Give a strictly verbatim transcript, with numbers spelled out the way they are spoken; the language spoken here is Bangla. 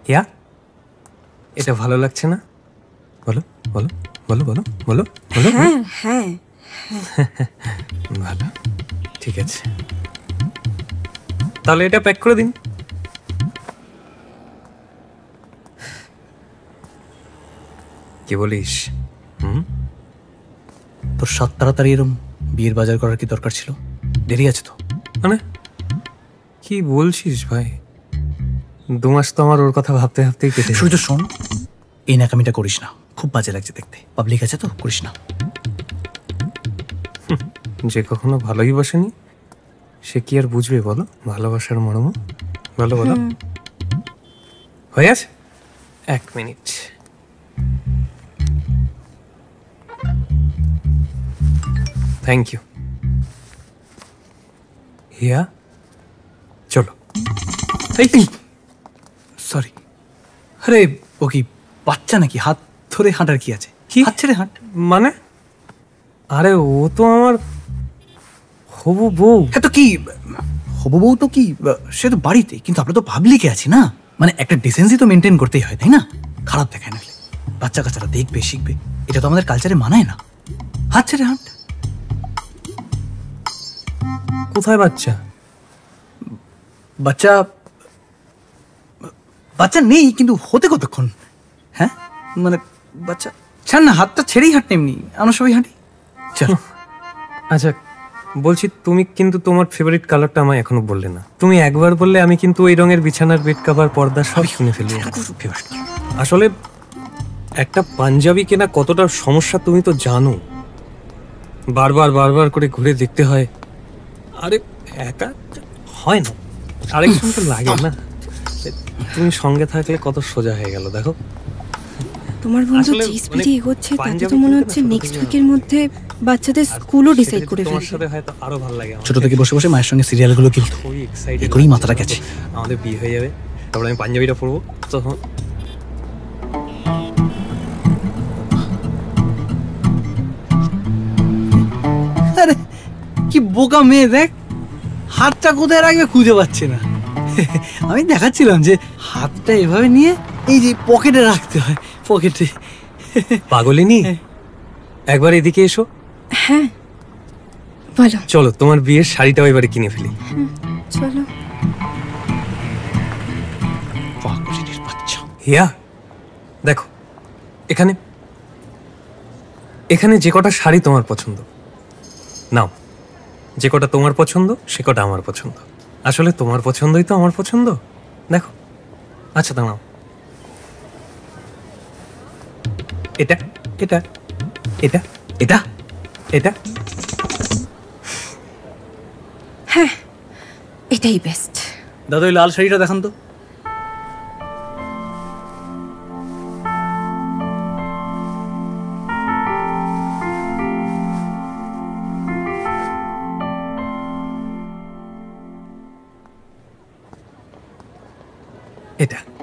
হিয়া, এটা ভালো লাগছে না? বলো বলো বলো বলো বলো বলো। হ্যাঁ হ্যাঁ ভালো, ঠিক আছে, তাহলে এটা প্যাক করে দিন। কি বলিস? হুম, তোর সাত তাড়াতাড়ি এরম বিয়ের বাজার করার কি দরকার ছিল? দেরি আছে তো। মানে কি বলছিস ভাই? দু মাস তো আমার ওর কথা ভাবতে ভাবতেই কেটে। সূর্য শোন, এই নাকামিটা করিস না, খুব বাজে লাগছে দেখতে। পাবলিক আছে তো, করিস না। যে কখনো ভালোই বাসেনি সে কি আর বুঝবে বলো ভালোবাসার মর্ম? বলো বলো। হয়ে আছে, এক মিনিট। Thank you. হিয়া, চলো। সরি। আরে ও কি বাচ্চা নাকি? হাত ধরে হাঁটার কি আছে? কি হাত ছেড়ে হাঁট। মানে? আরে ও তো আমার হবু বউ। হ্যাঁ তো কি হবু বউ তো কি, সে তো বাড়িতে, কিন্তু আমরা তো পাবলিকে আছি না। মানে একটা ডিসেন্সি তো মেনটেন করতেই হয়, তাই না? খারাপ দেখায় না, বাচ্চা কাচ্চারা দেখবে শিখবে, এটা তো আমাদের কালচারে মানায় না। হাত ছেড়ে হাঁট। কোথায় বাচ্চা? বাচ্চা বাচ্চা নেই, কিন্তু হতে কতক্ষণ? হ্যাঁ মানে বাচ্চা ছাড় না, হাতটা ছেড়েই হাঁট। এমনি আমরা সবাই হাঁটি। চল। আচ্ছা বলছি, তুমি কিন্তু তোমার ফেভারিট কালারটা আমায় এখনো বললে না। তুমি একবার বললে আমি কিন্তু ওই রঙের বিছানার বেড কভার পর্দা সব কিনে ফেলবো। আসলে একটা পাঞ্জাবি কেনা কতটা সমস্যা তুমি তো জানো। বারবার বারবার করে ঘুরে দেখতে হয়। আরে একা হয় না, আরেকজন তো লাগে না। তুমি সঙ্গে থাকলে কত সোজা হয়ে গেল। দেখো তোমার বন্ধু যে স্পিডে এগোচ্ছে তাতে তো মনে হচ্ছে নেক্সট উইকের মধ্যে বাচ্চাদের স্কুলও ডিসাইড করে তোমার ফেলবে। সাথে হয়তো আরো ভালো লাগে। ছোট থেকে বসে বসে মায়ের সঙ্গে সিরিয়ালগুলো কিনতো, খুবই এক্সাইটেড, এগুলোই মাথাটা গেছে। আমাদের বিয়ে হয়ে যাবে, তারপরে আমি পাঞ্জাবিটা পরবো, তখন আরে কি বোকা মেয়ে, দেখ হাতটা কোথায় রাখবে খুঁজে পাচ্ছে না। আমি দেখাচ্ছিলাম যে হাতটা এভাবে নিয়ে এই যে পকেটে রাখতে হয়, পকেটে। পাগলিনী, একবার এদিকে এসো। হ্যাঁ বলো। চলো তোমার বিয়ের শাড়িটাও এবারে কিনে ফেলি। চলো। পাগলিনীর বাচ্চা। হিয়া দেখো, এখানে এখানে যে কটা শাড়ি তোমার পছন্দ নাও, যে কটা তোমার পছন্দ সে কটা আমার পছন্দ। আসলে তোমার পছন্দই তো আমার পছন্দ। দেখো, আচ্ছা দাঁড়াও, এটা এটা এটা এটা এটা হ্যাঁ এটাই বেস্ট। দাদা ওই লাল শাড়িটা দেখান তো। এটা